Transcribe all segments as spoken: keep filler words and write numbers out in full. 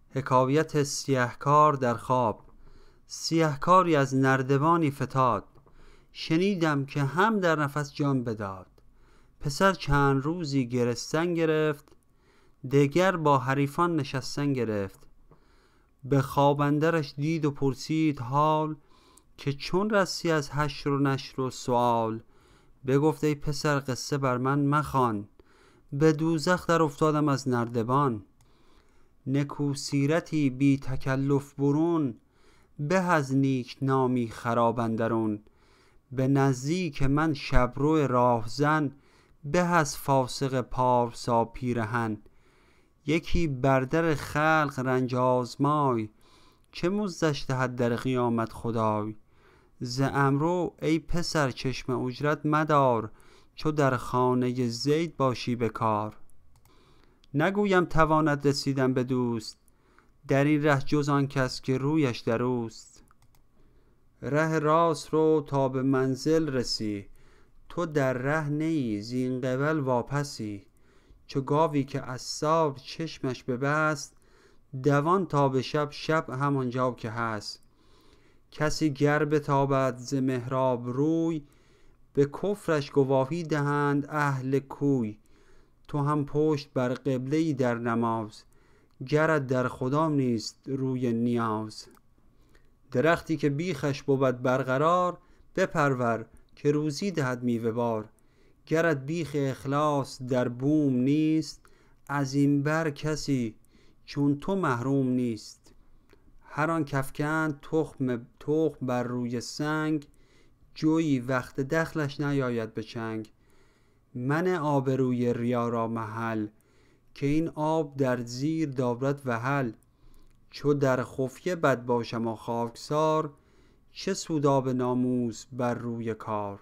حکایت سیهکار در خواب. سیهکاری از نردبانی فتاد، شنیدم که هم در نفس جان بداد. پسر چند روزی گرستن گرفت، دگر با حریفان نشستن گرفت. به خواب اندرش دید و پرسید حال، که چون رسی از حشر و نشر و سؤال. بگفت ای پسر قصه بر من مخوان، به دوزخ در افتادم از نردبان. نکو سیرتی بی تکلف برون، به از نیک نامی خراب اندرون. به نزدیک من شبرو راهزن، به از فاسق پارسا پیرهن. یکی بر در خلق رنج آزمای، چه مزدش دهد در قیامت خدای. ز امرو ای پسر چشم اجرت مدار، چو در خانه زید باشی به کار. نگویم تواند رسیدن به دوست، در این ره جز آن کس که رویش در اوست. ره راست رو تا به منزل رسی، تو در ره نیی زین قبل واپسی. چو گاوی که عصار چشمش ببست، دوان تا به شب شب همانجا که هست. کسی گر بتابد ز محراب روی، به کفرش گواهی دهند اهل کوی. تو هم پشت بر قبله‌ای در نماز، گرت در خدا نیست روی نیاز. درختی که بیخش بود برقرار، بپرور که روزی دهد میوه بار. گرت بیخ اخلاص در بوم نیست، از این بر کسی چون تو محروم نیست. هر آن کفکند تخم تخم بر روی سنگ، جویی وقت دخلش نیاید به چنگ. من آبروی ریا را محل، که این آب در زیر دارد وحل. چو در خفیه بد باشم و خاکسار، چه سود آب ناموس بر روی کار.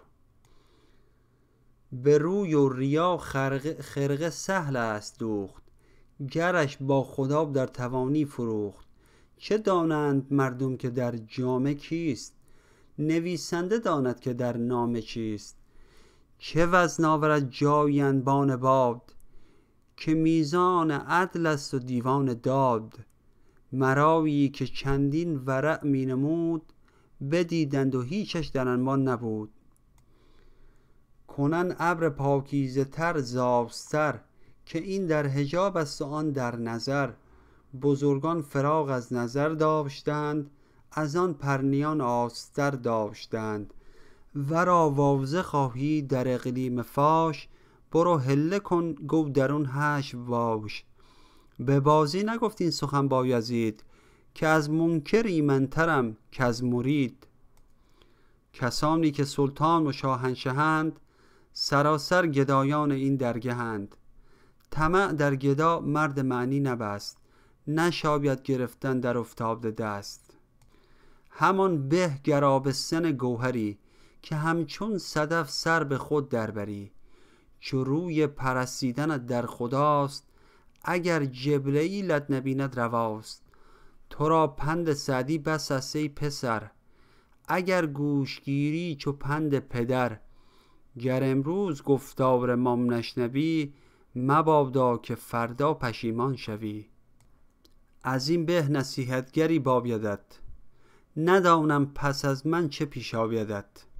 به روی و ریا خرقه, خرقه سهل است دوخت، گرش با خدا در توانی فروخت. چه دانند مردم که در جامه کیست، نویسنده داند که در نامه چیست. چه وزن آورد جای انبان باد، که میزان عدل است و دیوان داد. مرایی که چندین ورع می نمود، بدیدند و هیچش در انبان نبود. کنن ابر پاکیزه تر زاستر، که این در حجاب است و آن در نظر. بزرگان فراغ از نظر داشتند، از آن پرنیان آستر داشتند. ورا واوزه خواهی در اقلیم فاش، برو هله کن گو درون حشو واش. به بازی نگفت این سخن بایزید، که از منکر ایمنترم که از مرید. کسانی که سلطان و شاهنشهند، سراسر گدایان این درگهند. طمع در گدا مرد معنی نبست، نشاید گرفتن در افتاده دست. همان به گر آبستن گوهری، که همچون صدف سر به خود دربری. چو روی پرستیدنت در خداست، اگر جبرئیلت نبیند رواست. تو را پند سعدی بس است ای پسر، اگر گوشگیری چو پند پدر. گر امروز گفتار مام نشنوی، مبادا که فردا پشیمان شوی. از این به نصیحتگری بایدت، ندانم پس از من چه پیش آیدت.